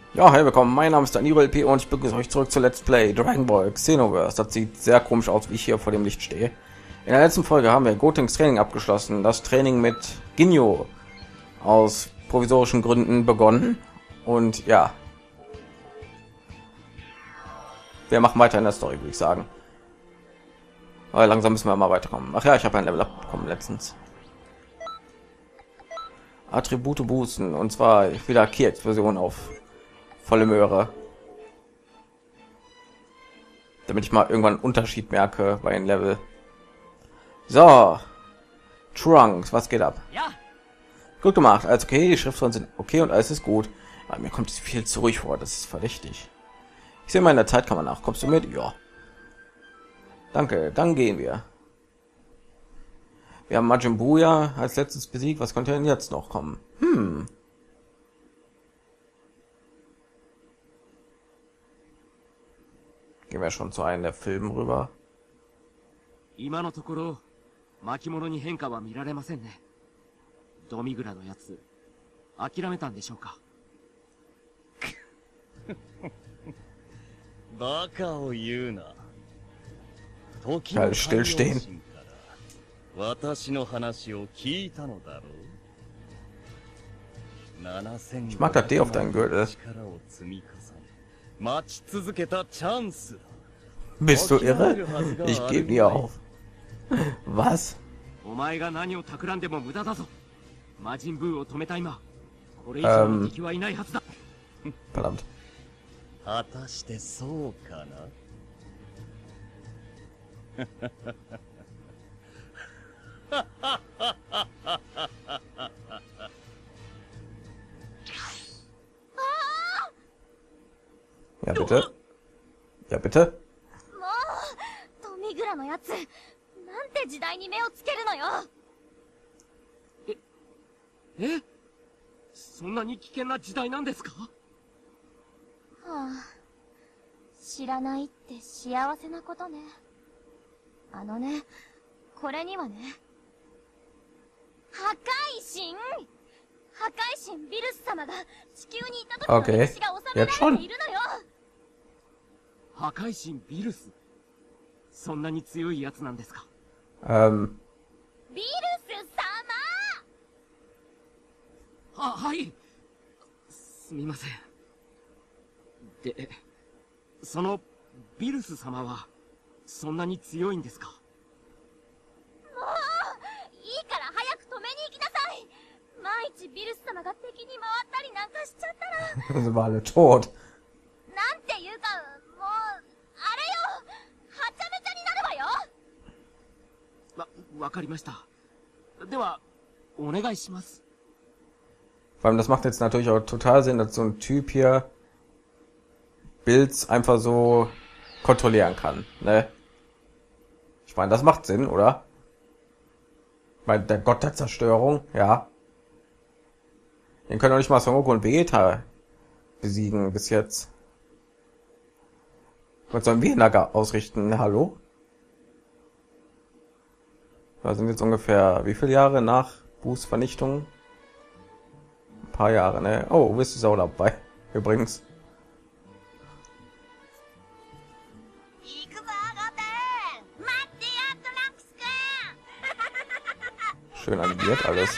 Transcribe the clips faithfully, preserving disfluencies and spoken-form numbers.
Ja, hey, willkommen. Mein Name ist Daniel L P und ich begrüße euch zurück zu Let's Play Dragon Ball Xenoverse. Das sieht sehr komisch aus, wie ich hier vor dem Licht stehe. In der letzten Folge haben wir Gotenks Training abgeschlossen. Das Training mit Ginyu aus provisorischen Gründen begonnen. Und ja, wir machen weiter in der Story, würde ich sagen. Aber langsam müssen wir mal weiterkommen. Ach ja, ich habe ein Level up bekommen letztens. Attribute boosten und zwar wieder Ki-Explosion auf volle Möhre, damit ich mal irgendwann einen Unterschied merke bei einem Level. So, Trunks, was geht ab? Ja. Gut gemacht, also okay, die Schriften sind okay und alles ist gut. Aber mir kommt es viel zu ruhig vor, das ist verdächtig. Ich sehe mal in der Zeitkammer nach. Kommst du mit? Ja. Danke, dann gehen wir. Wir haben Majin Buu ja als letztes besiegt. Was könnte denn jetzt noch kommen? Hm. Gehen wir schon zu einem der Filmen rüber. 今のところ巻物に変化は見られませんね。ドミグラのやつ諦めたんでしょうか。 バカを言うな。 Halt stillstehen. 私の話を聞いたのだろう。 Ich mag das D auf deinen Gürtel. Bist du irre? Ich gebe dir auf. Was? お前が何を企んでも無駄だぞ。魔人ブーを止めた今、これ以上の敵はいないはずだ。 Verdammt. 果たしてそうかな。 Ja, bitte. Ja, bitte. もうトミグラのやつなんて時代に目をつけるのよ。 ええ、そんなに危険な時代なんですか。 はあ、知らないって幸せなことね。あのね、これにはね、破壊神破壊神ビルス様が地球にいた時の歴史が収められているのよ。 破壊神ビルス、そんなに強いやつなんですか。 Ähm. ビルス様。 は、はい。すみません。で、そのビルス様はそんなに強いんですか。もういいから早く止めに行きなさい。万一ビルス様が敵に回ったりなんかしちゃったら。 Sie waren alle tot. なんていうか、もうあれよ、はちゃめちゃになるわよ。 わ、わかりました。ではお願いします。 Vor allem, das macht jetzt natürlich auch total Sinn, dass so ein Typ hier Builds einfach so kontrollieren kann, ne? Ich meine, das macht Sinn, oder? Ich meine, der Gott der Zerstörung, ja. Den können auch nicht mal Son Goku und Vegeta besiegen bis jetzt. Was sollen wir da ausrichten? Hallo? Da sind jetzt ungefähr wie viele Jahre nach Buß Vernichtung? Ein paar Jahre, ne? Oh, bist du auch dabei? Übrigens. Schön animiert alles.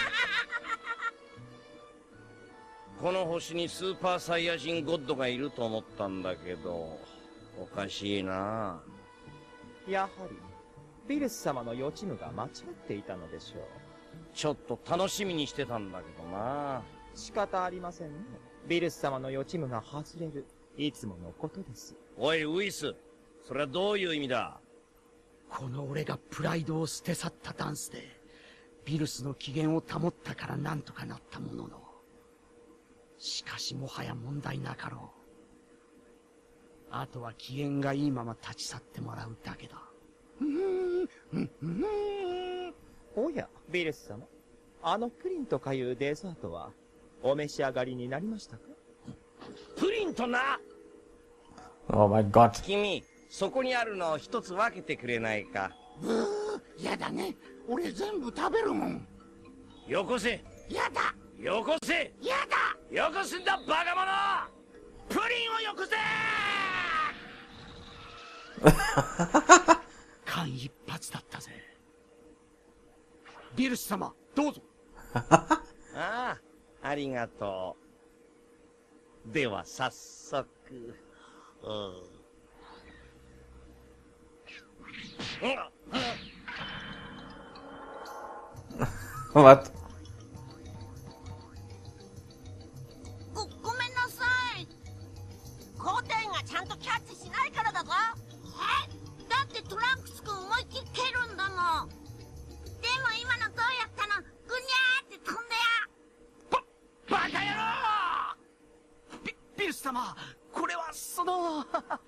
この星にスーパーサイヤ人ゴッドがいると思ったんだけど、おかしいな。 やはりビルス様の予知夢が間違っていたのでしょう。 ちょっと楽しみにしてたんだけどな。 仕方ありませんね。ビルス様の予知夢が外れる、いつものことです。 おいウイス、それはどういう意味だ。 この俺がプライドを捨て去ったダンスでビルスの機嫌を保ったからなんとかなったものの、しかしもはや問題なかろう。あとは機嫌がいいまま立ち去ってもらうだけだ。 おや、ビルス様、あのプリンとかいうデザートはお召し上がりになりましたか。 プリンとな。 Oh mein Gott. 君、そこにあるのを一つ分けてくれないか。 ブー、やだね。俺全部食べるもん。 よこせ。 やだ。 よこせ。 やだ。 よこすんだバカ者。 間一髪だったぜ。ビルス様、どうぞ。 ああ、ありがとう。では早速。うん。 Was? ご、ごめんなさい。交代がちゃんとキャッチしないからだぞ。え？だってトランクス君思いっきり蹴るんだもん。でも今のどうやったの？ぐにゃーって飛んだよ。 バ、バカ野郎！ビ、ビルス様、これはその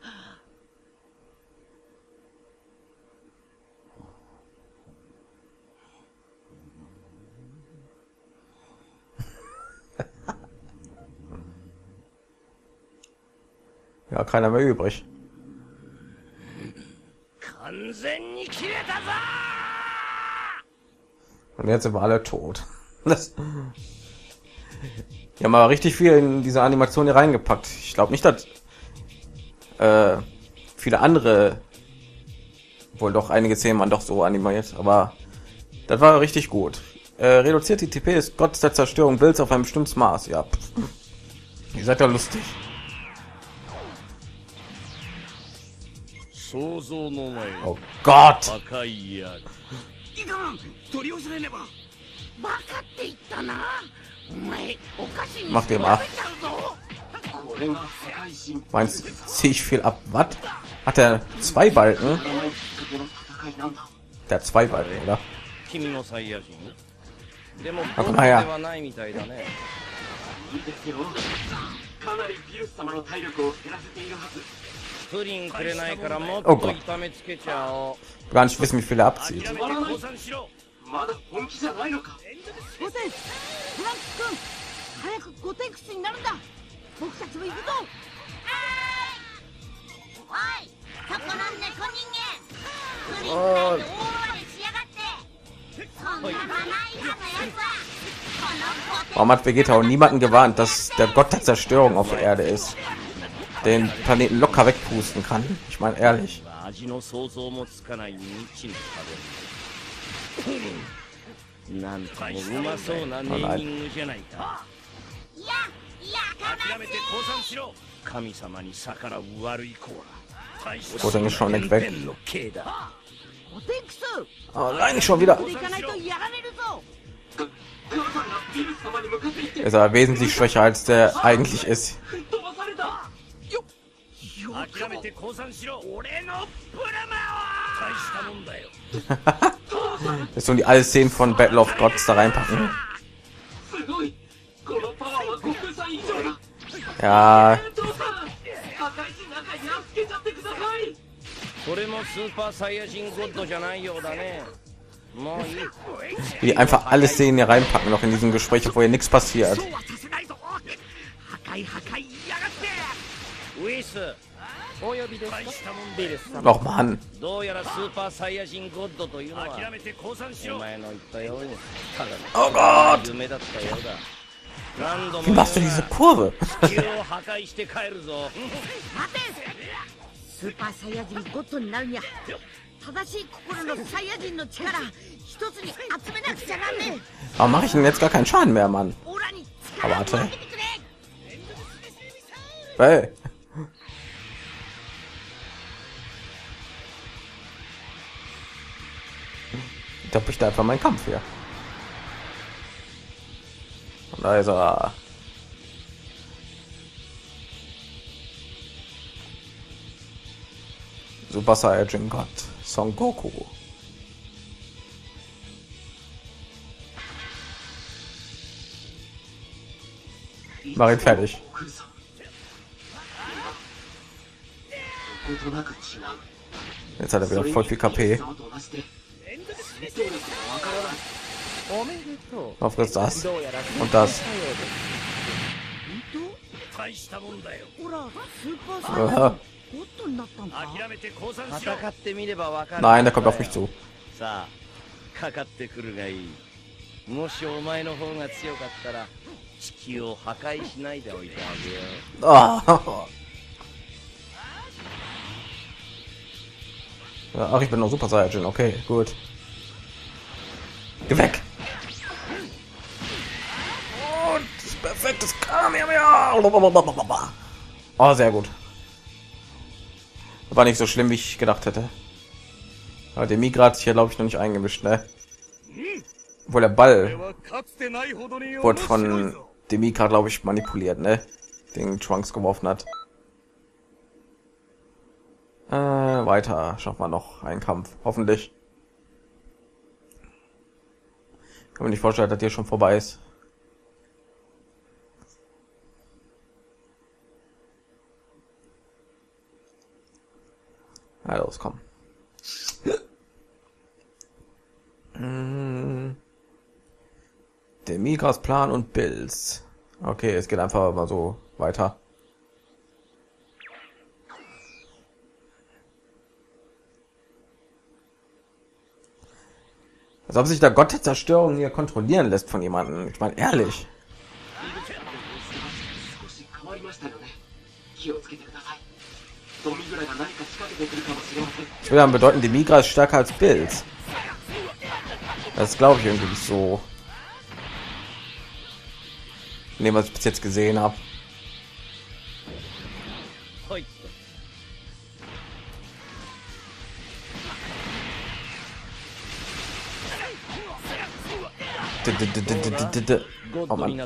Ja, keiner mehr übrig. 完全に切れたぞ Und jetzt sind wir alle tot. Das die haben aber richtig viel in diese Animation hier reingepackt. Ich glaube nicht, dass äh, viele andere, wohl doch einige Szenen waren doch so animiert, aber das war richtig gut. Äh, reduziert die T P des Gottes der Zerstörung Wills auf ein bestimmtes Maß. Ja, ihr seid ja lustig. 想像のない Oh Gott! 破壊やいかん、取り押さえねば。バカって言ったな。お前、おかしいに Mach dir mal. ちゃうぞ。 Meinst du, ziehe ich viel ab? Was? Hat er zwei Balken? Der hat zwei Balken, oder? 君のサイヤ人でもあ、 本この部屋当ではないみたいだねプリンくれないからもっと痛めつけちゃおう Gar nicht wissen, wie viel er abzieht. 諦めて降参しろゴテン、トランクス君、早くゴテンクスになるんだ。僕たちも行くぞ。おい、そこの猫人間、プリンくらいで大暴れしやがって。そんなマナー違反のやつはこのゴテン。 Warum hat Vegeta auch niemanden gewarnt, dass der Gott der Zerstörung auf der Erde ist? Den Planeten locker wegpusten kann? Ich meine, ehrlich. 味の想像もつかない未知の食べ物なんともうまそうなネーミングじゃないかいや、いや、 諦めて降参しろ神様に逆らう悪い子は大した Wo ist denn schon weg? 天の刑だゴテンクス。 Oh nein, nicht schon wieder. 行かないとやられるぞ。 Ist aber wesentlich schwächer, als der eigentlich ist. 諦めて降参しろ俺のブラマを大したもんだよ Das sollen die alle Szenen von Battle of Gods da reinpacken. Ja, これもスーパーサイヤ人ゴッドじゃないようだねもういい wie die einfach alle Szenen hier reinpacken, noch in diesem Gespräch, wo hier nichts passiert. そうはさせないぞ。破壊破壊やがって。 ウィスお呼びですかビルス様。 Noch Mann. どうやらスーパーサイヤ人ゴッドというのは諦めて降参しろ。 お前の言ったようにただ Oh の Gott! 夢だったようだ何度 Wie も machst du diese Kurve? 地球を破壊して帰るぞ待て。スーパーサイヤ人ゴッドになるには正しい心のサイヤ人の力一つに集めなくちゃなんねえ。 Warum mache ich denn jetzt gar keinen Schaden mehr, Mann? オラに Aber 力を warte. 分けてくれ。 Hey. Da bricht einfach mein Kampf hier. Und da ist er. Super Saiyajin Gott Son Goku. Mach ihn fertig. Jetzt hat er wieder voll viel K P. おめでとう。 Auf das das どうやら und das. 大したもんだよほら、スーパーサイヤ人 Aha. ゴッドになったんか。 諦めて降参しろ戦ってみればわかる Nein, der kommt auf mich zu. さあかかってくるがいいもしお前の方が強かったら地球を破壊しないでおいてあげよう Ah. Ja, ach, ich bin noch Super Saiyajin. Okay, gut. Geh weg. Und perfektes Kamehameha. Oh, sehr gut. War nicht so schlimm, wie ich gedacht hätte. Aber der Migra hat sich hier, glaube ich, noch nicht eingemischt, ne? Obwohl der Ball wurde von dem Migra, glaube ich, manipuliert, ne? Den Trunks geworfen hat. Äh, weiter schaffen wir noch einen Kampf, hoffentlich. Kann man nicht vorstellen, dass hier schon vorbei ist. Ja, los, komm. Der Migras Plan und Bills. Okay, es geht einfach mal so weiter. Als ob sich der Gott der Zerstörung hier kontrollieren lässt von jemandem. Ich meine, ehrlich. Ich will dann bedeuten, die Migra ist stärker als Bills. Das glaube ich irgendwie nicht so. Ne, was ich bis jetzt gesehen habe. Oh Mann.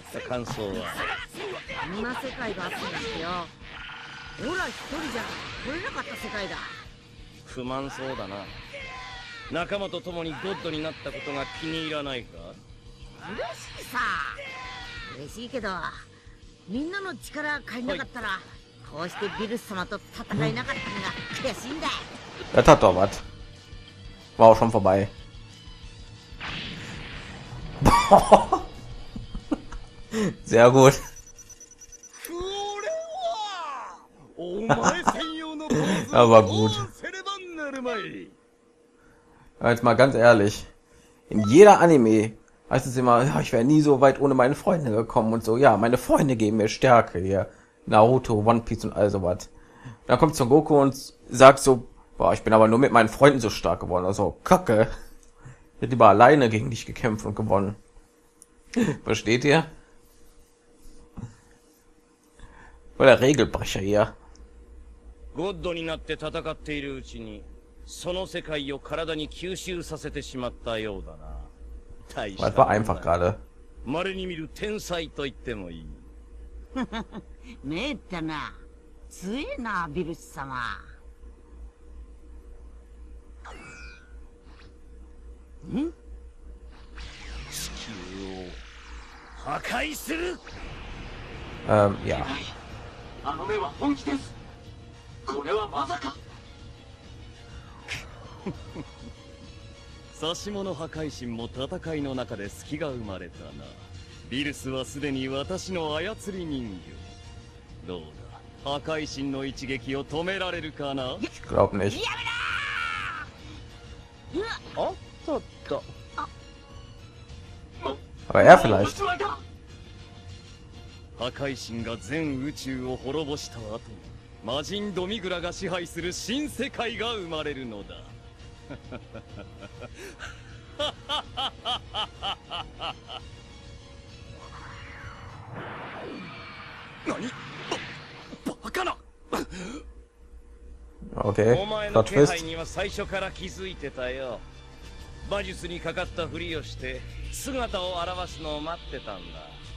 不満そうだな。仲間と共にゴッドになったことが気に入らないか？ 嬉しいさ。嬉しいけど、みんなの力借りなかったら、こうしてビルス様と戦えなかったのが悔しいんだ。 Das hat doch was. War auch schon vorbei. Sehr gut. Aber gut. Jetzt mal ganz ehrlich. In jeder Anime heißt es immer, ja, ich wäre nie so weit ohne meine Freunde gekommen und so. Ja, meine Freunde geben mir Stärke hier. Naruto, One Piece und all sowas. Dann kommt Son Goku und sagt so, boah, ich bin aber nur mit meinen Freunden so stark geworden. Also, Kacke. Ich hätte lieber alleine gegen dich gekämpft und gewonnen. Versteht ihr? Voll der Regelbrecher hier. ゴッドになって戦っているうちに、その世界を体に吸収させてしまったようだな。大した Das war einfach gerade. 稀に見る天才と言ってもいい。 めったな。強えな、ビルス様。ん？ 地球を破壊する。 Ähm, ja. あの目は本気です。これはまさか。 差し物破壊神も戦いの中で隙が生まれたな。ビルスはすでに私の操り人形。どうだ、破壊神の一撃を止められるかな？ Ich glaub nicht. おっとっと。 Aber er vielleicht. 破壊神が全宇宙を滅ぼした後、魔人ドミグラが支配する新世界が生まれるのだ。何？バ、バカな。 Okay. お前の Plot 気配 Twist. には最初から気づいてたよ。馬術にかかったふりをして姿を現すのを待ってたんだ。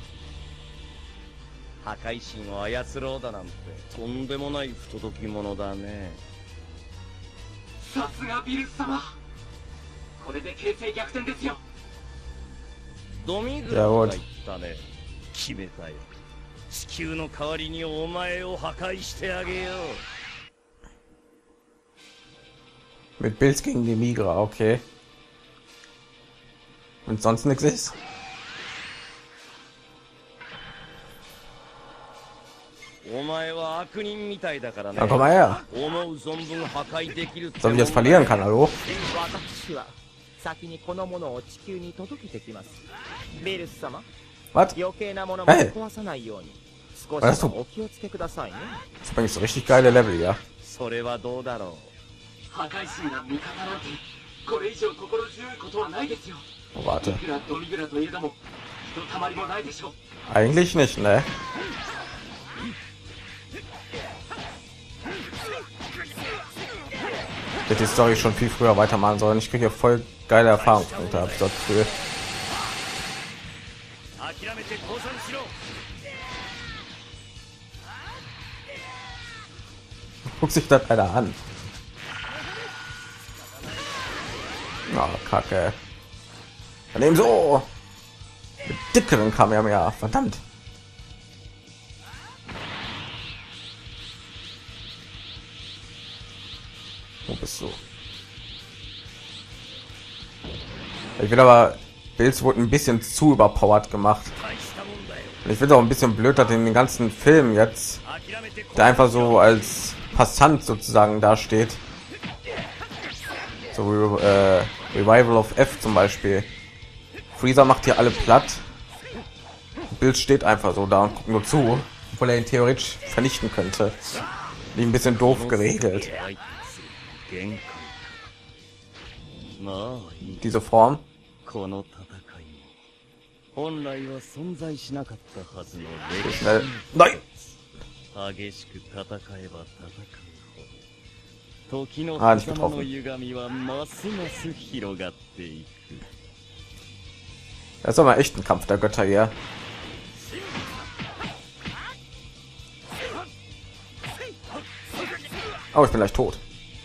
破壊神を操ろうだなんてとんでもない不届き者だね。 さすがビルス様。これで形勢逆転ですよ。 ドミグラが言ったね。決めたよ。地球の代わりにお前を破壊してあげよう。 Mit Bills gegen die Migra, okay. Und sonst nichts ist. Dann komm mal her. Soll ich jetzt verlieren kann, hallo? 先にこのものを地球に届けてきます。ビルス様、 Was? 余計なものも壊さないように少しお気をつけくださいね。 Das bringt so richtig geile Level, ja. それはどうだろう。 破壊神が味方なんてこれ以上心強いことはないですよ。 Oh, warte. いくらドミグラといえどもひとたまりもないでしょう。 Eigentlich nicht, ne? Ich hätte die Story schon viel früher weitermachen sollen. Ich kriege hier voll geile Erfahrungspunkte, hab ich das Gefühl. Guckt sich das einer an. Na, oh, Kacke. Daneben so. Mit dickeren Kamehameha, verdammt. Wo bist du? Ich will aber, Bills wurde ein bisschen zu überpowered gemacht. Und ich finde auch ein bisschen blöd, dass in den ganzen Film jetzt der einfach so als Passant sozusagen dasteht. So äh, Revival of F zum Beispiel. Freezer macht hier alle platt. Bild steht einfach so da und guckt nur zu, obwohl er ihn theoretisch vernichten könnte. Die ein bisschen doof geregelt. Diese Form. Schnell. Nein! Ah, nicht getroffen. Das ist doch mal echt ein Kampf der Götter hier. Oh, ich bin gleich tot.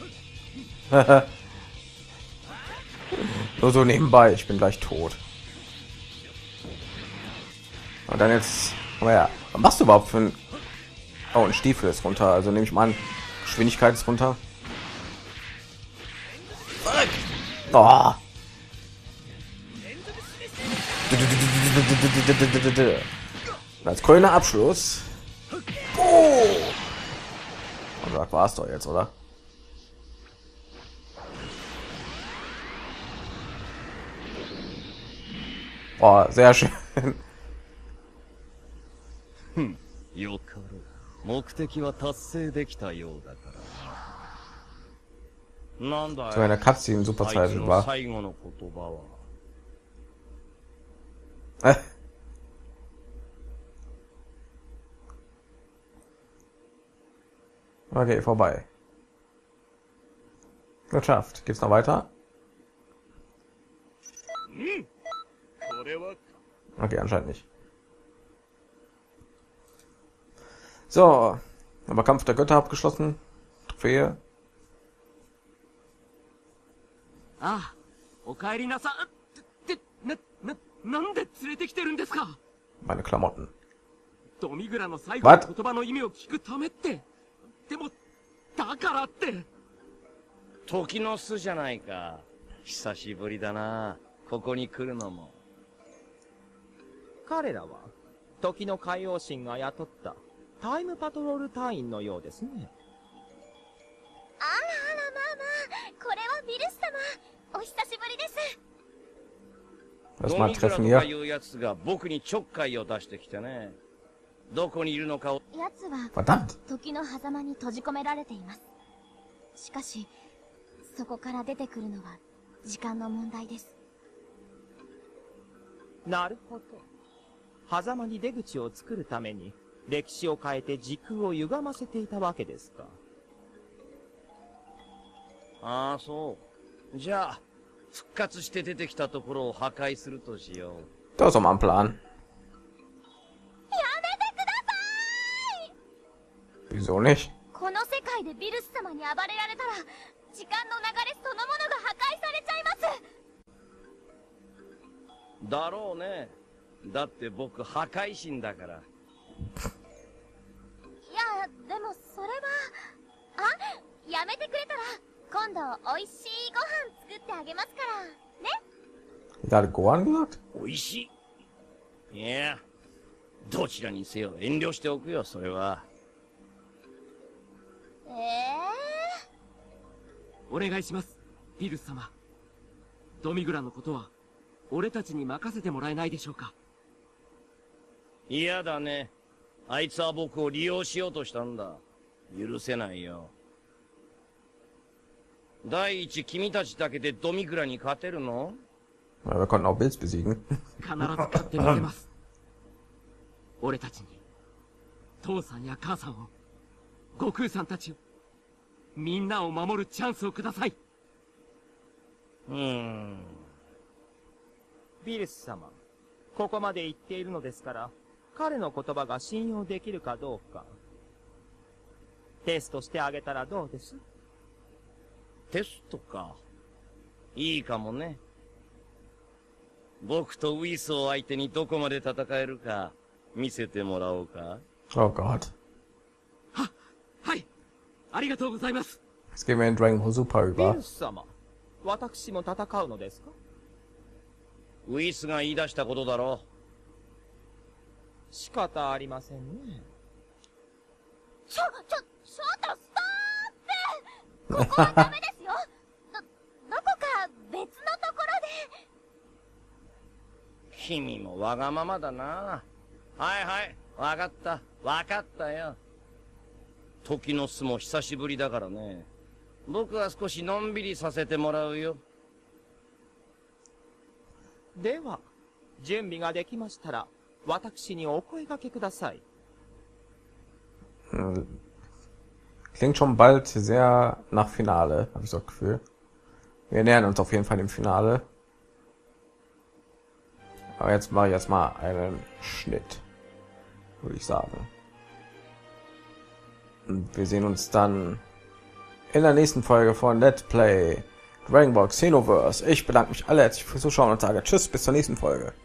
Nur so nebenbei, ich bin gleich tot. Und dann jetzt, oh ja, was machst du überhaupt für ein... Oh, ein Stiefel ist runter, also nehme ich mal an, Geschwindigkeit ist runter. Oh. Als grüner Abschluss. Oh. Und das war's doch jetzt, oder? Oh, sehr schön. Hm. So eine Cutscene super Zeit war. Äh. Okay, vorbei. Geschafft. Geht's noch weiter? Okay, anscheinend nicht. So, aber Kampf der Götter abgeschlossen. Trophäe. Ah, meine Klamotten. Was? 時の巣じゃないか。久しぶりだな。ここに来るのも。 彼らは時の海王神が雇ったタイムパトロール隊員のようですね。 あらあらまあまあ、これはビルス様、お久しぶりです。 ドミグラとかいうやつが僕にちょっかいを出してきてね。どこにいるのかを。 やつは時の狭間に閉じ込められています。しかしそこから出てくるのは時間の問題です。 なるほど。狭間に出口を作るために歴史を変えて時空を歪ませていたわけですか。 ああ、そう。じゃあ復活して出てきたところを破壊するとしよう。 Das ist mal ein Plan. Wieso nicht? この世界でビルス様に暴れられたら時間の流れそのものが破壊されちゃいます。 だろうね。だって僕破壊神だから。いやでもそれはあやめてくれたら今度おいしいご飯作ってあげますからね。 Gerade Gohan gesagt? おいしい。いや、どちらにせよ遠慮しておくよそれは。 ええー、お願いします、ビルス様。ドミグラのことは俺たちに任せてもらえないでしょうか。 嫌だね。あいつは僕を利用しようとしたんだ。許せないよ。 第一、君たちだけでドミグラに勝てるの？ Ja, wir konnten auch Bills besiegen. 必ず勝ってみせます。俺たちに父さんや母さんを、悟空さんたちを、みんなを守るチャンスをください。 うーん。 ビルス様、ここまで言っているのですから、彼の言葉が信用できるかどうか、テストしてあげたらどうです？ テストか。いいかもね。僕とウィスを相手にどこまで戦えるか見せてもらおうか。 Oh Gott. は、はい。ありがとうございます。 Jetzt gehen wir in Dragon Ball Super ビ über. ルス様、私も戦うのですか？ ウィスが言い出したことだろ仕方ありませんね。 ちょ、ちょ、ちょっとストーップここはダメですよど、どこか別のところで。 君もわがままだな。はいはい、わかった、わかったよ。時の巣も久しぶりだからね。僕は少しのんびりさせてもらうよ。 では、準備ができましたら、私にお声掛けください。 Hm. Klingt schon bald sehr nach Finale, habe ich so das Gefühl. Wir nähern uns auf jeden Fall dem Finale. Aber jetzt mache ich jetzt mal einen Schnitt, würde ich sagen. Und wir sehen uns dann in der nächsten Folge von Let's Play Dragon Ball Xenoverse. Ich bedanke mich alle herzlich fürs Zuschauen und sage Tschüss, bis zur nächsten Folge.